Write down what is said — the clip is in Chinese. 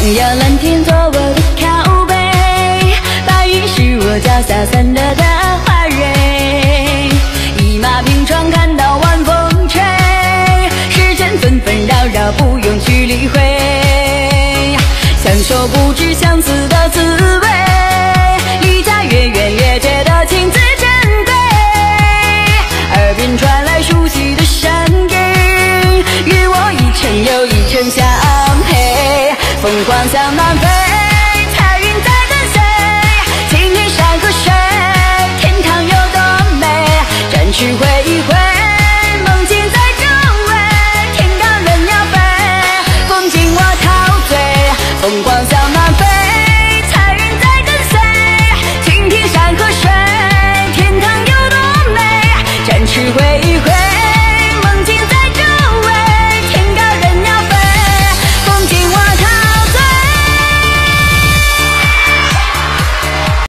想要蓝天做我的靠背，白云是我脚下散落的花蕊。一马平川看到晚风吹，世间纷纷扰扰不用去理会，享受不知相思的滋味，离家越远越觉得情字珍贵。耳边传来熟悉的声音，与我一程又一程相陪，凤凰向南飞。